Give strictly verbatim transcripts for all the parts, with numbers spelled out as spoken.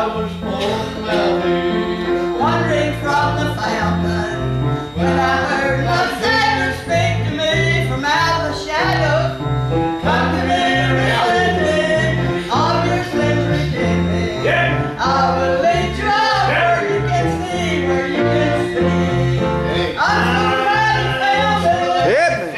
was on the mountain, wandering from the fountain, when I heard my Savior speak to me from out the shadows. Come to me, relenting, all your sins redeeming. Yeah. I will lead you out where you can see, where you can see. I'm so glad you found me. Amen.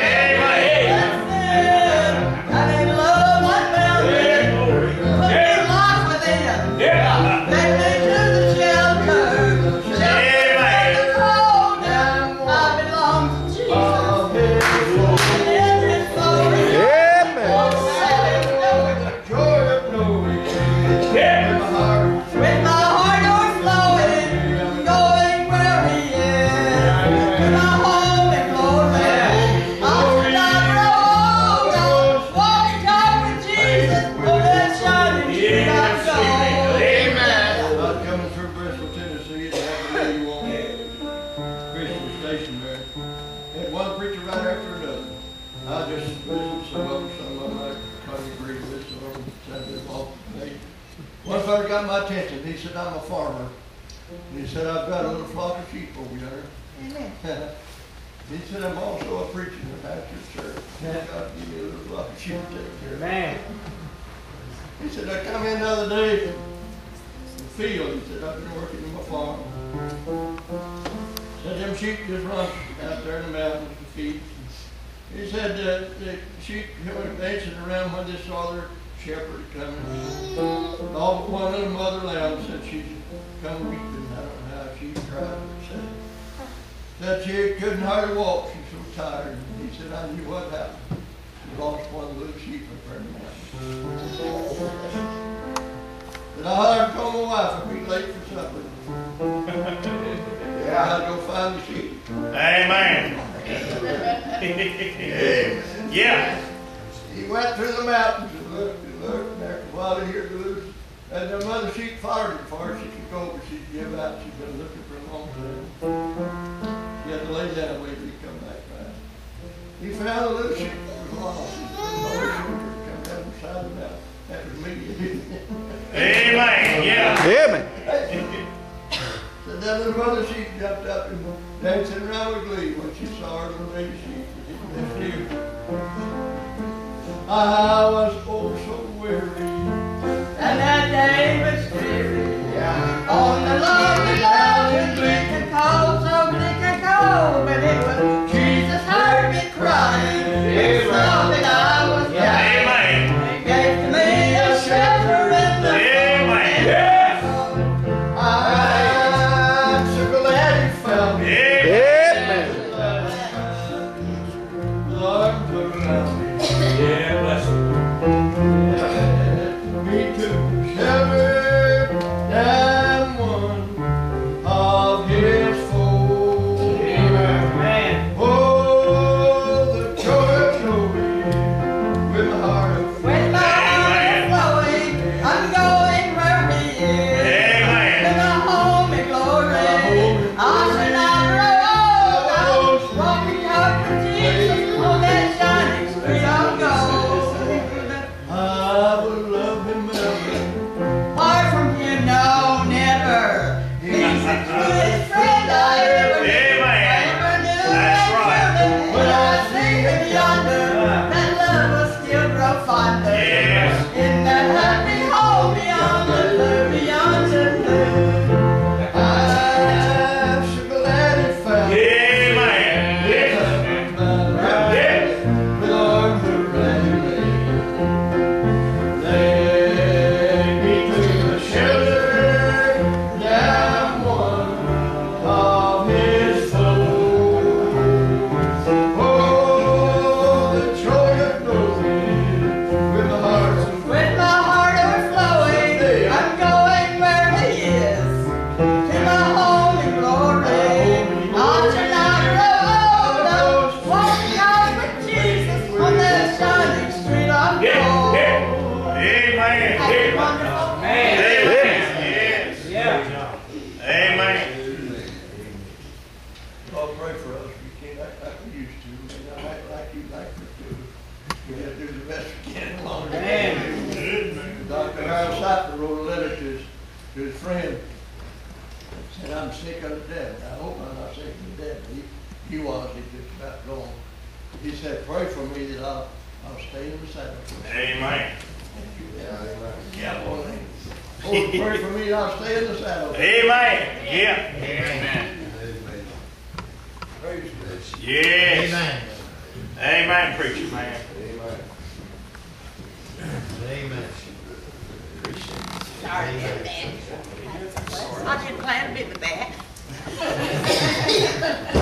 I didn't love what found me. Put me life within. Yeah. Take me to the shelter. Shelter from the cold. I belong to Jesus. In his fold. Amen. the joy of knowing. Yeah. My heart With my heart overflowing, going where he is. To my home in glory. I should not roll down, walk and talk with Jesus. Oh, that shining street I go. Amen. I was coming through Bristol, Tennessee, and had a lady on Christian station there. Had one preacher right after another. I just listened to some of them, some of them I couldn't agree with, some of them said they're off to me. One fellow got my attention. He said, I'm a farmer. And he said, I've got a little flock of sheep over yonder. Amen. He said, I'm also a preacher in a Baptist church. God give me a little flock of sheep to take care of. Man. He said, I come in the other day in the field. He said, I've been working in my farm. Said, them sheep just run out there in the mountains to feed. He said, uh, the sheep were dancing around when they saw their shepherd coming. All but one of the mother lambs said she's come weeping. I don't know how she cried. Said, said she couldn't hardly walk. She's so tired. And he said, I knew what happened. She lost one little sheep up there in the mountains. But I hollered and told my wife I'd be late for supper. Yeah, I'd go find the sheep. Amen. Yeah. He went through the mountains and looked and looked, and after a while he heard the loose. And the mother sheep followed him far as she could go, but she'd give out. She'd been looking for a long time. He had to lay down wait till he come back fast. He found the little sheep that was lost. He said, oh, she would come down the side of the mountain. That was me. Amen. Yeah. Amen. So that little mother sheep jumped up and dancing around with glee when she saw her little baby sheep. I was oh so weary. And that day was dreary. On the lonely mountain, bleak and cold, so bleak and cold. But it was Jesus heard me crying. He saw that I was dying. Amen. He gave to me a shelter in the Amen. Yeah. I'm so glad you found me. Amen. The arms around me. Yeah, bless you. Led me to shelter, I'm one of his fold. Amen. Oh, the joy of knowing with my heart of With my heart flowing, I'm going where he is. Amen. To my home in glory. I should not roll down, walk and talk with Jesus on that shining street of gold. I will love him ever. Far from him, no, never. He's the truest friend I ever knew. Amen. Ever knew. That's And right. truly, when I see him yonder, that love will still grow fonder. Yes. In that happy home beyond the blue, beyond the blue. I'm so glad he found me. Amen. Yeah. Yeah. With arms around me. Led me to the shelter, I'm one of his fold. Oh, the joy of knowing with my heart so With my heart overflowing, I'm going where he is. To my home in glory. I shall not roll down, walking out with Jesus on that shining street of Yeah. gold. Yeah. Amen. That's Yeah. wonderful. Amen. Yes. Yeah. Amen. I'll pray for us. We can't act like we used to. We don't act like you like we do. We gotta do the best we can along the way. Amen. Doctor Harold Sattler wrote a letter to his to his friend. Said, I'm sick of the devil. I hope I'm not sick of the devil. He, he was, he just about gone. He said, pray for me that I'll, I'll stay in the saddle. Amen. Yeah, boy. Oh, pray for me that I'll stay in the saddle. Amen. Yeah. Amen. Praise God. Yes. Amen. Amen, preacher man. Amen. Sorry about that. I didn't plan to be the back.